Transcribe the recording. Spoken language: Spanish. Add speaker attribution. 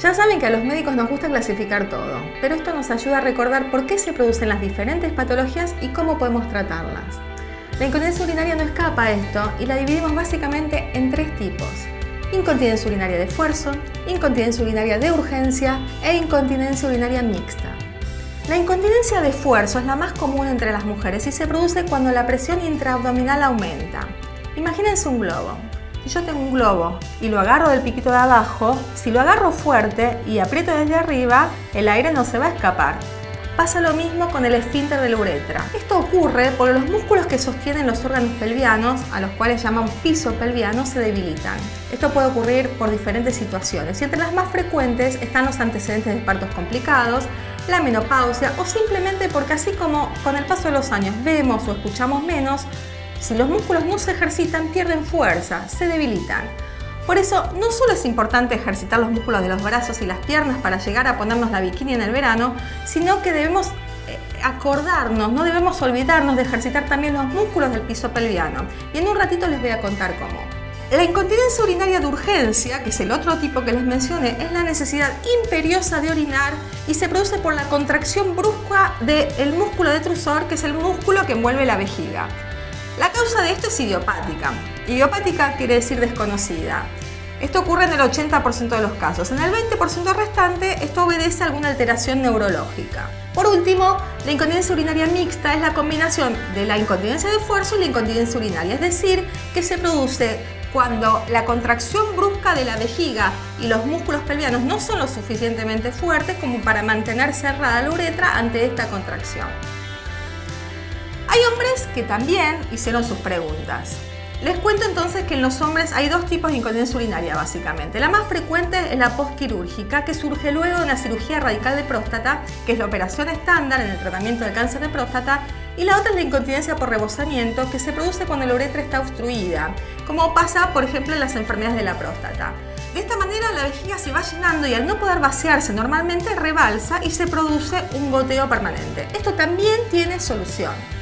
Speaker 1: Ya saben que a los médicos nos gusta clasificar todo, pero esto nos ayuda a recordar por qué se producen las diferentes patologías y cómo podemos tratarlas. La incontinencia urinaria no escapa a esto y la dividimos básicamente en 3 tipos: incontinencia urinaria de esfuerzo, incontinencia urinaria de urgencia e incontinencia urinaria mixta. La incontinencia de esfuerzo es la más común entre las mujeres y se produce cuando la presión intraabdominal aumenta. Imagínense un globo. Si yo tengo un globo y lo agarro del piquito de abajo, si lo agarro fuerte y aprieto desde arriba, el aire no se va a escapar. Pasa lo mismo con el esfínter de la uretra. Esto ocurre porque los músculos que sostienen los órganos pelvianos, a los cuales llamamos piso pelviano, se debilitan. Esto puede ocurrir por diferentes situaciones y entre las más frecuentes están los antecedentes de partos complicados, la menopausia o simplemente porque, así como con el paso de los años vemos o escuchamos menos, si los músculos no se ejercitan pierden fuerza, se debilitan. Por eso no solo es importante ejercitar los músculos de los brazos y las piernas para llegar a ponernos la bikini en el verano, sino que debemos acordarnos, no debemos olvidarnos de ejercitar también los músculos del piso pelviano. Y en un ratito les voy a contar cómo. La incontinencia urinaria de urgencia, que es el otro tipo que les mencioné, es la necesidad imperiosa de orinar y se produce por la contracción brusca del músculo detrusor, que es el músculo que envuelve la vejiga. La causa de esto es idiopática. Idiopática quiere decir desconocida. Esto ocurre en el 80% de los casos. En el 20% restante, esto obedece a alguna alteración neurológica. Por último, la incontinencia urinaria mixta es la combinación de la incontinencia de esfuerzo y la incontinencia urinaria, es decir, que se produce cuando la contracción brusca de la vejiga y los músculos pelvianos no son lo suficientemente fuertes como para mantener cerrada la uretra ante esta contracción. Hay hombres que también hicieron sus preguntas. Les cuento entonces que en los hombres hay 2 tipos de incontinencia urinaria básicamente. La más frecuente es la postquirúrgica, que surge luego de una cirugía radical de próstata, que es la operación estándar en el tratamiento del cáncer de próstata, y la otra es la incontinencia por rebosamiento, que se produce cuando la uretra está obstruida, como pasa por ejemplo en las enfermedades de la próstata. De esta manera la vejiga se va llenando y al no poder vaciarse normalmente rebalsa y se produce un goteo permanente. Esto también tiene solución.